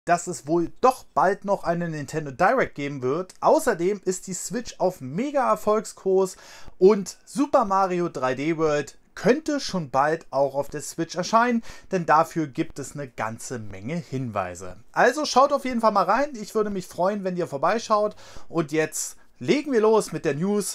dass es wohl doch bald noch eine Nintendo Direct geben wird. Außerdem ist die Switch auf Mega-Erfolgskurs und Super Mario 3D World könnte schon bald auch auf der Switch erscheinen, denn dafür gibt es eine ganze Menge Hinweise. Also schaut auf jeden Fall mal rein. Ich würde mich freuen, wenn ihr vorbeischaut. Und jetzt legen wir los mit der News.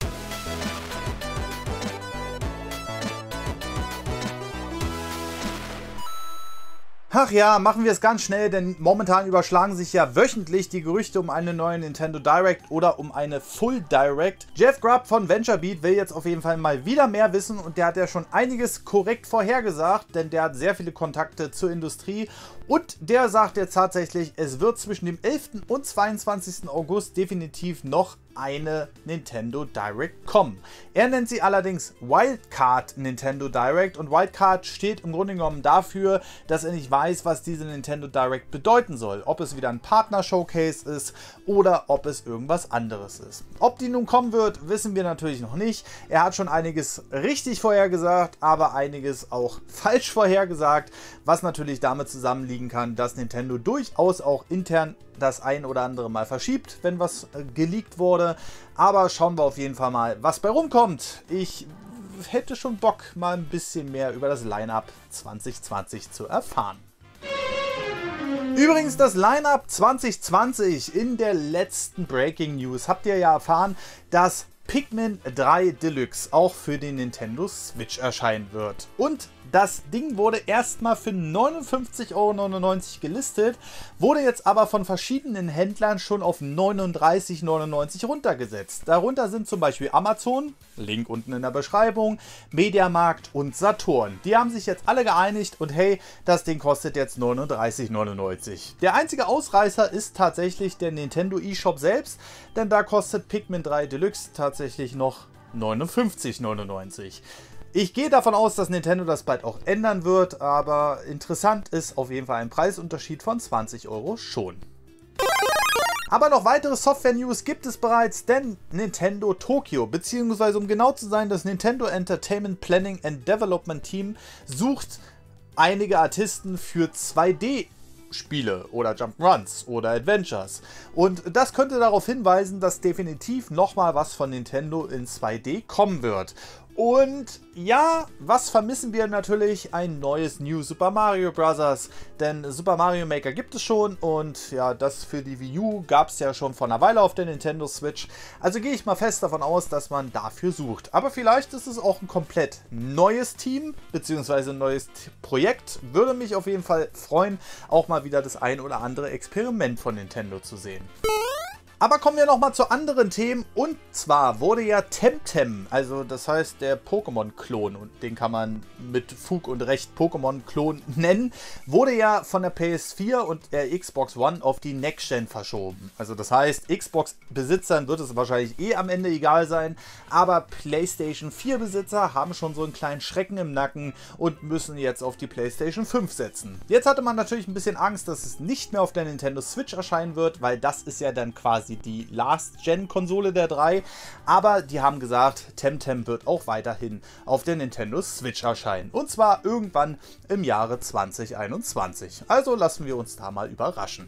Ach ja, machen wir es ganz schnell, denn momentan überschlagen sich ja wöchentlich die Gerüchte um eine neue Nintendo Direct oder um eine Full Direct. Jeff Grubb von VentureBeat will jetzt auf jeden Fall mal wieder mehr wissen und der hat ja schon einiges korrekt vorhergesagt, denn der hat sehr viele Kontakte zur Industrie und der sagt jetzt tatsächlich, es wird zwischen dem 11. und 22. August definitiv noch eine Nintendo Direct kommen. Er nennt sie allerdings Wildcard Nintendo Direct und Wildcard steht im Grunde genommen dafür, dass er nicht weiß, was diese Nintendo Direct bedeuten soll. Ob es wieder ein Partner-Showcase ist oder ob es irgendwas anderes ist. Ob die nun kommen wird, wissen wir natürlich noch nicht. Er hat schon einiges richtig vorhergesagt, aber einiges auch falsch vorhergesagt, was natürlich damit zusammenliegen kann, dass Nintendo durchaus auch intern das ein oder andere Mal verschiebt, wenn was geleakt wurde. Aber schauen wir auf jeden Fall mal, was bei rumkommt. Ich hätte schon Bock, mal ein bisschen mehr über das Line-Up 2020 zu erfahren. Übrigens, das Line-Up 2020 in der letzten Breaking News habt ihr ja erfahren, dass Pikmin 3 Deluxe auch für den Nintendo Switch erscheinen wird. Und das Ding wurde erstmal für 59,99 € gelistet, wurde jetzt aber von verschiedenen Händlern schon auf 39,99 € runtergesetzt. Darunter sind zum Beispiel Amazon, Link unten in der Beschreibung, Mediamarkt und Saturn. Die haben sich jetzt alle geeinigt und hey, das Ding kostet jetzt 39,99 €. Der einzige Ausreißer ist tatsächlich der Nintendo eShop selbst, denn da kostet Pikmin 3 Deluxe tatsächlich noch 59,99 €. Ich gehe davon aus, dass Nintendo das bald auch ändern wird, aber interessant ist auf jeden Fall ein Preisunterschied von 20 € schon. Aber noch weitere Software-News gibt es bereits, denn Nintendo Tokyo, beziehungsweise um genau zu sein, das Nintendo Entertainment Planning and Development Team sucht einige Artisten für 2D Spiele oder Jump'n'Runs oder Adventures. Und das könnte darauf hinweisen, dass definitiv nochmal was von Nintendo in 2D kommen wird. Und ja, was vermissen wir natürlich? Ein neues New Super Mario Bros. Denn Super Mario Maker gibt es schon und ja, das für die Wii U gab es ja schon vor einer Weile auf der Nintendo Switch. Also gehe ich mal fest davon aus, dass man dafür sucht. Aber vielleicht ist es auch ein komplett neues Team bzw. ein neues Projekt. Würde mich auf jeden Fall freuen, auch mal wieder das ein oder andere Experiment von Nintendo zu sehen. Aber kommen wir nochmal zu anderen Themen und zwar wurde ja Temtem, also das heißt der Pokémon-Klon und den kann man mit Fug und Recht Pokémon-Klon nennen, wurde ja von der PS4 und der Xbox One auf die Next Gen verschoben. Also das heißt, Xbox-Besitzern wird es wahrscheinlich eh am Ende egal sein, aber PlayStation 4-Besitzer haben schon so einen kleinen Schrecken im Nacken und müssen jetzt auf die PlayStation 5 setzen. Jetzt hatte man natürlich ein bisschen Angst, dass es nicht mehr auf der Nintendo Switch erscheinen wird, weil das ist ja dann quasi die Last-Gen-Konsole der 3, aber die haben gesagt, Temtem wird auch weiterhin auf der Nintendo Switch erscheinen. Und zwar irgendwann im Jahre 2021. Also lassen wir uns da mal überraschen.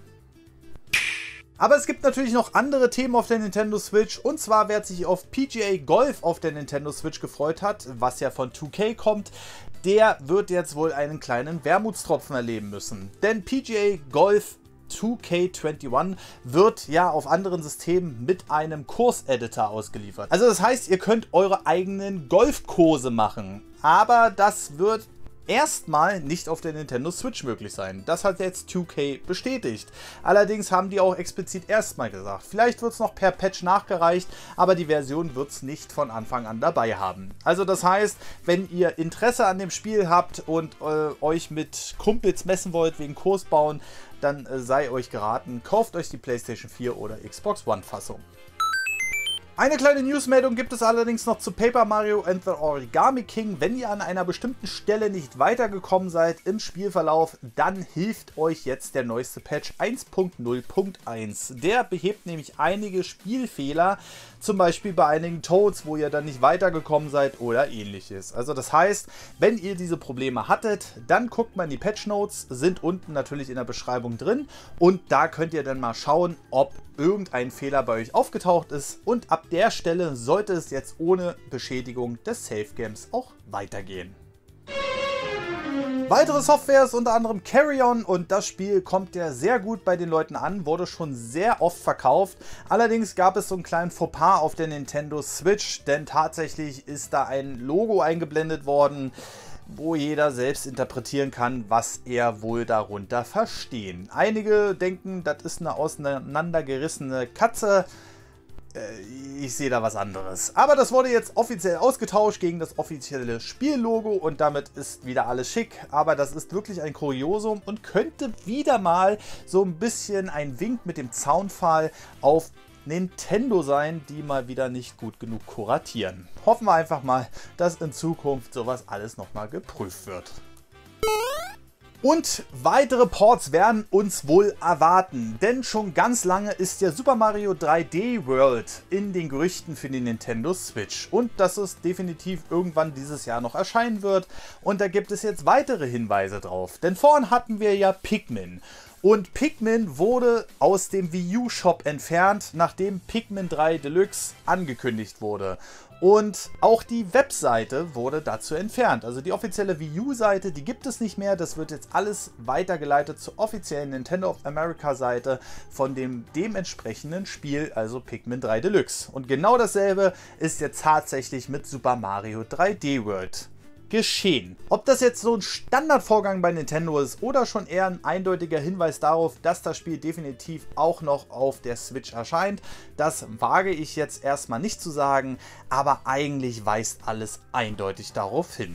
Aber es gibt natürlich noch andere Themen auf der Nintendo Switch und zwar wer sich auf PGA Golf auf der Nintendo Switch gefreut hat, was ja von 2K kommt, der wird jetzt wohl einen kleinen Wermutstropfen erleben müssen. Denn PGA Golf 2K21 wird ja auf anderen Systemen mit einem Kurseditor ausgeliefert. Also das heißt, ihr könnt eure eigenen Golfkurse machen, aber das wird erstmal nicht auf der Nintendo Switch möglich sein. Das hat jetzt 2K bestätigt. Allerdings haben die auch explizit erstmal gesagt, vielleicht wird es noch per Patch nachgereicht, aber die Version wird es nicht von Anfang an dabei haben. Also das heißt, wenn ihr Interesse an dem Spiel habt und euch mit Kumpels messen wollt wegen Kurs bauen, dann sei euch geraten, kauft euch die PlayStation 4 oder Xbox One Fassung. Eine kleine Newsmeldung gibt es allerdings noch zu Paper Mario and the Origami King. Wenn ihr an einer bestimmten Stelle nicht weitergekommen seid im Spielverlauf, dann hilft euch jetzt der neueste Patch 1.0.1. Der behebt nämlich einige Spielfehler, zum Beispiel bei einigen Toads, wo ihr dann nicht weitergekommen seid oder ähnliches. Also das heißt, wenn ihr diese Probleme hattet, dann guckt mal in die Patch Notes, sind unten natürlich in der Beschreibung drin und da könnt ihr dann mal schauen, ob irgendein Fehler bei euch aufgetaucht ist, und ab der Stelle sollte es jetzt ohne Beschädigung des Safe Games auch weitergehen. Weitere Software ist unter anderem Carrion, und das Spiel kommt ja sehr gut bei den Leuten an, wurde schon sehr oft verkauft. Allerdings gab es so einen kleinen Fauxpas auf der Nintendo Switch, denn tatsächlich ist da ein Logo eingeblendet worden, wo jeder selbst interpretieren kann, was er wohl darunter verstehen. Einige denken, das ist eine auseinandergerissene Katze. Ich sehe da was anderes. Aber das wurde jetzt offiziell ausgetauscht gegen das offizielle Spiellogo und damit ist wieder alles schick. Aber das ist wirklich ein Kuriosum und könnte wieder mal so ein bisschen ein Wink mit dem Zaunpfahl auf Nintendo sein, die mal wieder nicht gut genug kuratieren. Hoffen wir einfach mal, dass in Zukunft sowas alles nochmal geprüft wird. Und weitere Ports werden uns wohl erwarten, denn schon ganz lange ist ja Super Mario 3D World in den Gerüchten für die Nintendo Switch und dass es definitiv irgendwann dieses Jahr noch erscheinen wird, und da gibt es jetzt weitere Hinweise drauf, denn vorhin hatten wir ja Pikmin. Und Pikmin wurde aus dem Wii U Shop entfernt, nachdem Pikmin 3 Deluxe angekündigt wurde. Und auch die Webseite wurde dazu entfernt. Also die offizielle Wii U Seite, die gibt es nicht mehr. Das wird jetzt alles weitergeleitet zur offiziellen Nintendo of America Seite von dem dementsprechenden Spiel, also Pikmin 3 Deluxe. Und genau dasselbe ist jetzt tatsächlich mit Super Mario 3D World geschehen. Ob das jetzt so ein Standardvorgang bei Nintendo ist oder schon eher ein eindeutiger Hinweis darauf, dass das Spiel definitiv auch noch auf der Switch erscheint, das wage ich jetzt erstmal nicht zu sagen, aber eigentlich weist alles eindeutig darauf hin.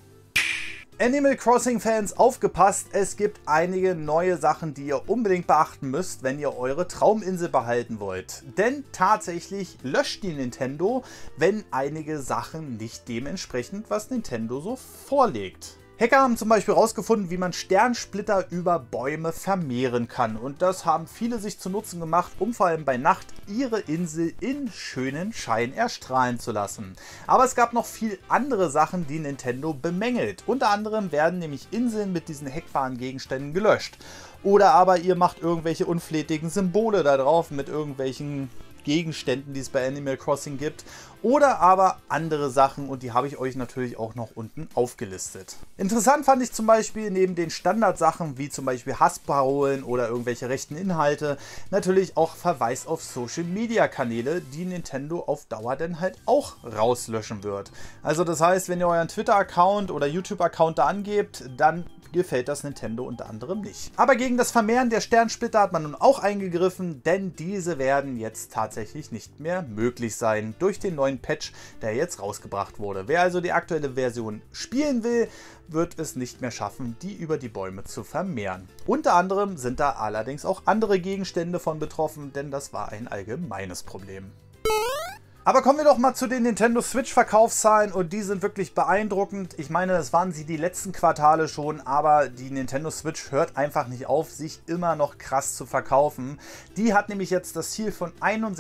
Animal Crossing Fans, aufgepasst, es gibt einige neue Sachen, die ihr unbedingt beachten müsst, wenn ihr eure Trauminsel behalten wollt. Denn tatsächlich löscht die Nintendo, wenn einige Sachen nicht dementsprechend, was Nintendo so vorlegt. Hacker haben zum Beispiel herausgefunden, wie man Sternsplitter über Bäume vermehren kann. Und das haben viele sich zu Nutzen gemacht, um vor allem bei Nacht ihre Insel in schönen Schein erstrahlen zu lassen. Aber es gab noch viel andere Sachen, die Nintendo bemängelt. Unter anderem werden nämlich Inseln mit diesen hackbaren Gegenständen gelöscht. Oder aber ihr macht irgendwelche unflätigen Symbole da drauf mit irgendwelchen Gegenständen, die es bei Animal Crossing gibt, oder aber andere Sachen, und die habe ich euch natürlich auch noch unten aufgelistet. Interessant fand ich zum Beispiel neben den Standardsachen wie zum Beispiel Hassparolen oder irgendwelche rechten Inhalte natürlich auch Verweis auf Social Media Kanäle, die Nintendo auf Dauer dann halt auch rauslöschen wird. Also das heißt, wenn ihr euren Twitter-Account oder YouTube-Account da angebt, dann gefällt das Nintendo unter anderem nicht. Aber gegen das Vermehren der Sternsplitter hat man nun auch eingegriffen, denn diese werden jetzt tatsächlich nicht mehr möglich sein durch den neuen Patch, der jetzt rausgebracht wurde. Wer also die aktuelle Version spielen will, wird es nicht mehr schaffen, die über die Bäume zu vermehren. Unter anderem sind da allerdings auch andere Gegenstände von betroffen, denn das war ein allgemeines Problem. Aber kommen wir doch mal zu den Nintendo Switch Verkaufszahlen, und die sind wirklich beeindruckend. Ich meine, das waren sie die letzten Quartale schon, aber die Nintendo Switch hört einfach nicht auf, sich immer noch krass zu verkaufen. Die hat nämlich jetzt das Ziel von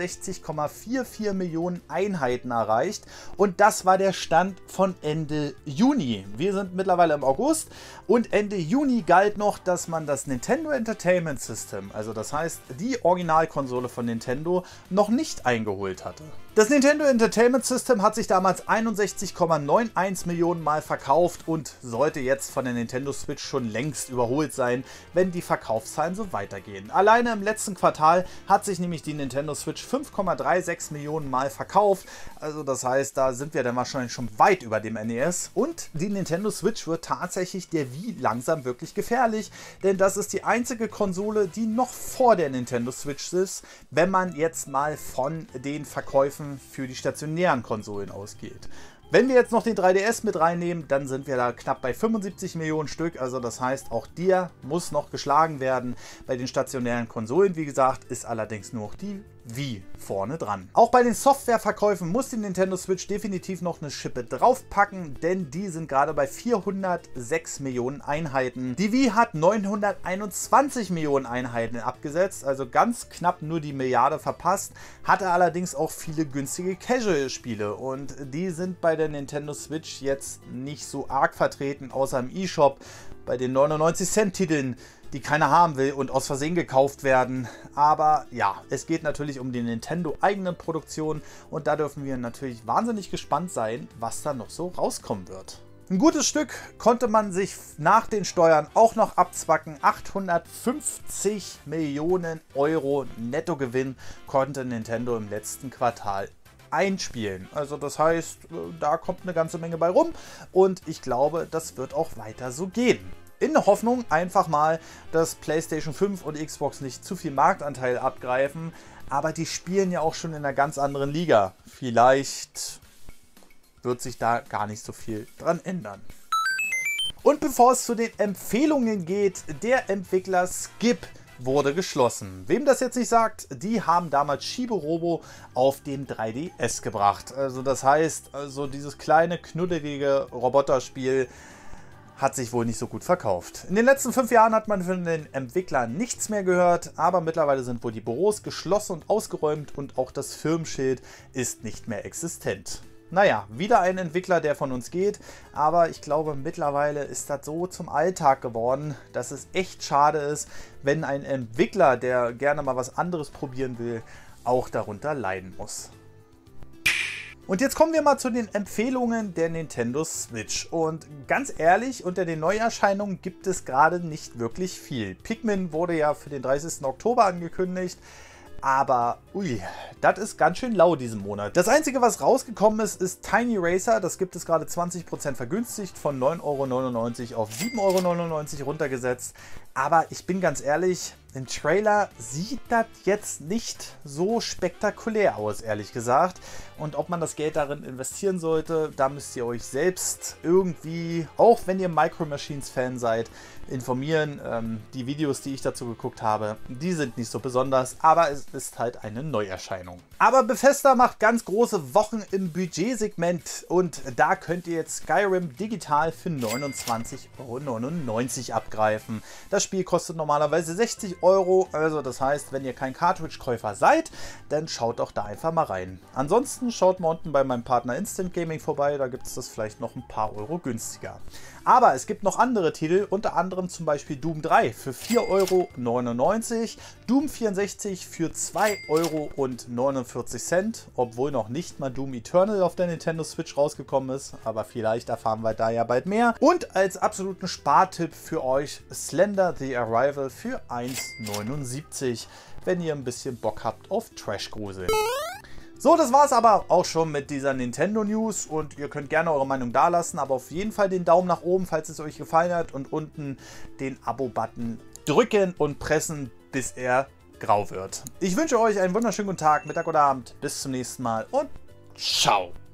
61,44 Millionen Einheiten erreicht, und das war der Stand von Ende Juni. Wir sind mittlerweile im August und Ende Juni galt noch, dass man das Nintendo Entertainment System, also das heißt die Originalkonsole von Nintendo, noch nicht eingeholt hatte. Das Nintendo Entertainment System hat sich damals 61,91 Millionen Mal verkauft und sollte jetzt von der Nintendo Switch schon längst überholt sein, wenn die Verkaufszahlen so weitergehen. Alleine im letzten Quartal hat sich nämlich die Nintendo Switch 5,36 Millionen Mal verkauft. Also das heißt, da sind wir dann wahrscheinlich schon weit über dem NES. Und die Nintendo Switch wird tatsächlich der Wii langsam wirklich gefährlich, denn das ist die einzige Konsole, die noch vor der Nintendo Switch ist, wenn man jetzt mal von den Verkäufen für die stationären Konsolen ausgeht. Wenn wir jetzt noch den 3DS mit reinnehmen, dann sind wir da knapp bei 75 Millionen Stück. Also das heißt, auch der muss noch geschlagen werden. Bei den stationären Konsolen, wie gesagt, ist allerdings nur noch die Wii vorne dran. Auch bei den Softwareverkäufen muss die Nintendo Switch definitiv noch eine Schippe draufpacken, denn die sind gerade bei 406 Millionen Einheiten. Die Wii hat 921 Millionen Einheiten abgesetzt, also ganz knapp nur die Milliarde verpasst, hatte allerdings auch viele günstige Casual-Spiele und die sind bei der Nintendo Switch jetzt nicht so arg vertreten, außer im eShop bei den 99-Cent-Titeln, die keiner haben will und aus Versehen gekauft werden. Aber ja, es geht natürlich um die Nintendo-eigenen Produktionen und da dürfen wir natürlich wahnsinnig gespannt sein, was da noch so rauskommen wird. Ein gutes Stück konnte man sich nach den Steuern auch noch abzwacken. 850 Millionen Euro Nettogewinn konnte Nintendo im letzten Quartal einspielen. Also das heißt, da kommt eine ganze Menge bei rum und ich glaube, das wird auch weiter so gehen. In der Hoffnung einfach mal, dass PlayStation 5 und Xbox nicht zu viel Marktanteil abgreifen, aber die spielen ja auch schon in einer ganz anderen Liga. Vielleicht wird sich da gar nicht so viel dran ändern. Und bevor es zu den Empfehlungen geht, der Entwickler Skip wurde geschlossen. Wem das jetzt nicht sagt, die haben damals Shibo-Robo auf dem 3DS gebracht. Also das heißt, also dieses kleine, knuddelige Roboterspiel hat sich wohl nicht so gut verkauft. In den letzten 5 Jahren hat man von den Entwicklern nichts mehr gehört, aber mittlerweile sind wohl die Büros geschlossen und ausgeräumt und auch das Firmenschild ist nicht mehr existent. Naja, wieder ein Entwickler, der von uns geht, aber ich glaube, mittlerweile ist das so zum Alltag geworden, dass es echt schade ist, wenn ein Entwickler, der gerne mal was anderes probieren will, auch darunter leiden muss. Und jetzt kommen wir mal zu den Empfehlungen der Nintendo Switch. Und ganz ehrlich, unter den Neuerscheinungen gibt es gerade nicht wirklich viel. Pikmin wurde ja für den 30. Oktober angekündigt. Aber, ui, das ist ganz schön lau diesen Monat. Das Einzige, was rausgekommen ist, ist Tiny Racer. Das gibt es gerade 20% vergünstigt, von 9,99 € auf 7,99 € runtergesetzt. Aber ich bin ganz ehrlich, im Trailer sieht das jetzt nicht so spektakulär aus, ehrlich gesagt. Und ob man das Geld darin investieren sollte, da müsst ihr euch selbst irgendwie, auch wenn ihr Micro Machines Fan seid, informieren. Die Videos, die ich dazu geguckt habe, die sind nicht so besonders, aber es ist halt eine Neuerscheinung. Aber Bethesda macht ganz große Wochen im Budgetsegment und da könnt ihr jetzt Skyrim digital für 29,99 € abgreifen. Das Spiel kostet normalerweise 60 €, also das heißt, wenn ihr kein Cartridge-Käufer seid, dann schaut doch da einfach mal rein. Ansonsten schaut mal unten bei meinem Partner Instant Gaming vorbei, da gibt es das vielleicht noch ein paar Euro günstiger. Aber es gibt noch andere Titel, unter anderem zum Beispiel Doom 3 für 4,99 €, Doom 64 für 2,49 €, obwohl noch nicht mal Doom Eternal auf der Nintendo Switch rausgekommen ist, aber vielleicht erfahren wir da ja bald mehr. Und als absoluten Spartipp für euch Slender The Arrival für 1,79 €, wenn ihr ein bisschen Bock habt auf Trash-Grusel. So, das war es aber auch schon mit dieser Nintendo News und ihr könnt gerne eure Meinung dalassen, aber auf jeden Fall den Daumen nach oben, falls es euch gefallen hat und unten den Abo-Button drücken und pressen, bis er grau wird. Ich wünsche euch einen wunderschönen guten Tag, Mittag oder Abend. Bis zum nächsten Mal und ciao!